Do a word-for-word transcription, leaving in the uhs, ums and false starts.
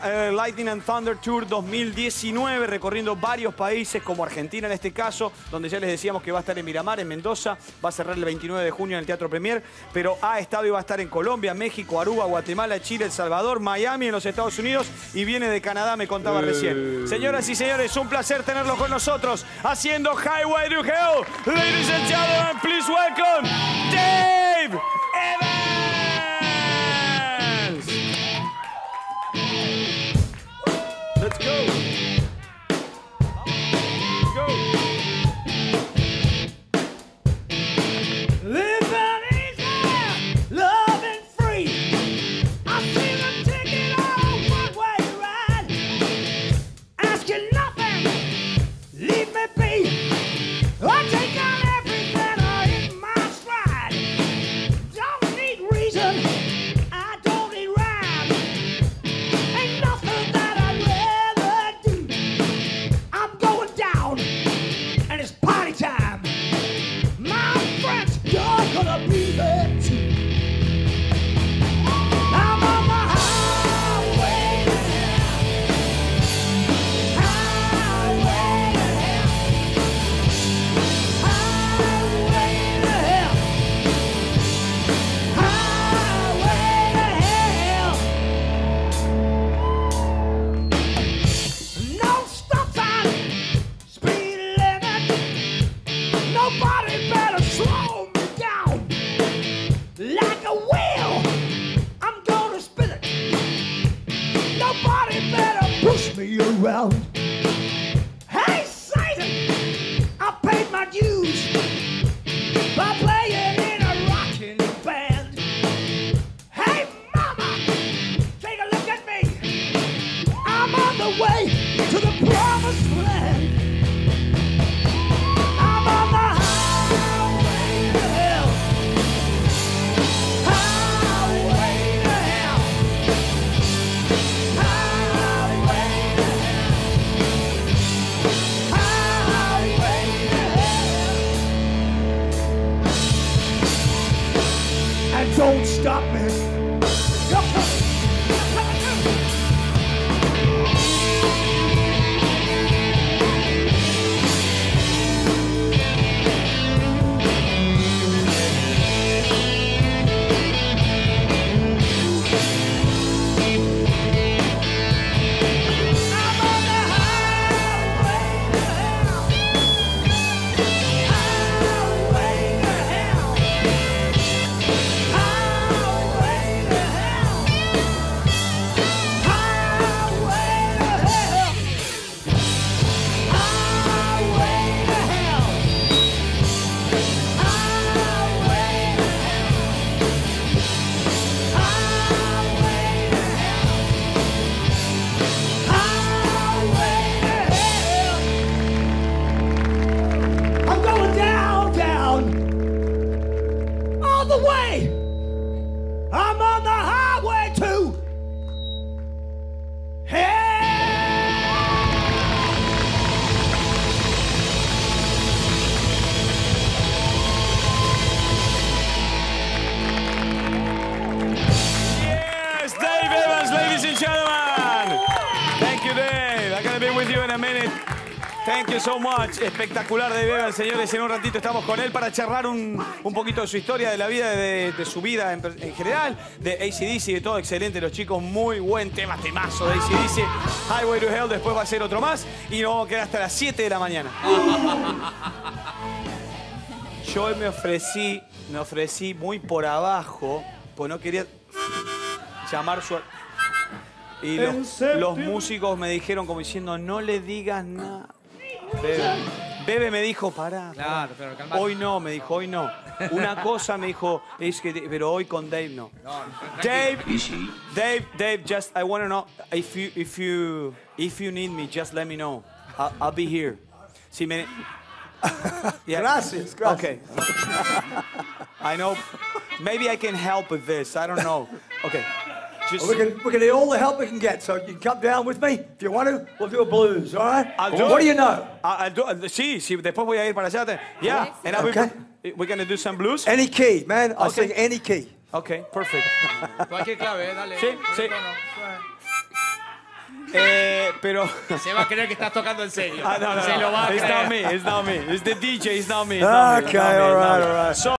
eh, Lightning and Thunder Tour dos mil diecinueve, recorriendo varios países, como Argentina en este caso, donde ya les decíamos que va a estar en Miramar, en Mendoza, va a cerrar el veintinueve de junio en el Teatro Premier, pero ha estado y va a estar en Colombia, México, Aruba, Guatemala, Chile, El Salvador, Miami, en los Estados Unidos, y viene de Canadá, me contaba Eh. recién. Señoras y señores, un placer tenerlo con nosotros, haciendo Highway to Hell. Ladies and gentlemen, please welcome Dave Evans! Let's go. Let's go. Living easy, loving free. I see the ticket on one-way ride. Ask you nothing, leave me be. I take on everything I hit my stride. Don't need reason, I don't need rhyme. Ain't nothing that I'd rather do. I'm going down, and it's party time. My friends, you're gonna be there too. I'm on the highway to hell. Highway to hell. Highway to hell. Highway to hell. No stop sign, speed limit. Nobody better slow me down. Like a wheel, I'm gonna spin it. Nobody better push me around. Hey, Satan, I paid my dues by playing in a rocking band. Hey, mama, take a look at me. I'm on the way to the promised land. I'm on the highway to hell. Highway to hell. Highway to hell. Highway to hell. And don't stop me. I'm on the highway to Yes, Dave Evans, ladies and gentlemen. Thank you, Dave. I'm going to be with you in a minute. Thank you so much. Espectacular, Dave Evans, señores. En un ratito estamos con él para charlar un, un poquito de su historia, de la vida, de, de su vida en, en general, de A C D C, de todo. Excelente, los chicos. Muy buen tema, temazo de A C D C. Highway to Hell, después va a ser otro más. Y nos vamos a quedar hasta las siete de la mañana. Yo me ofrecí, me ofrecí muy por abajo, pues no quería llamar su... Y los, los músicos me dijeron como diciendo, no le digas nada. Bebe. Bebe me dijo, pará, pará. Claro, pero calmate. Hoy no, me dijo, hoy no. Una cosa me dijo, es que, pero hoy con Dave no. No, Dave, Dave, Dave, just I want to know if you, if you, if you need me, just let me know. I'll, I'll be here. Si me... Yeah. Gracias, gracias. Okay. I know. Maybe I can help with this. I don't know. Okay. Just... Well, we can we can need all the help we can get. So you can come down with me if you want to. We'll do a blues, all right? I'll Well, do what it. do you know? I'll do, sí, sí. Después voy a ir para allá. Yeah. And I will, Okay. we're gonna do some blues. Any key, man. I'll Okay. sing any key. Okay, perfect. Cualquier clave, eh, dale. Sí, sí. Eh, pero... Se va a creer que estás tocando en serio. Ah, no, no, Se no. lo va a It's creer. not me, it's not me. It's the D J, it's not me. It's not me, it's Okay, not me, all it's not right, me. all right. So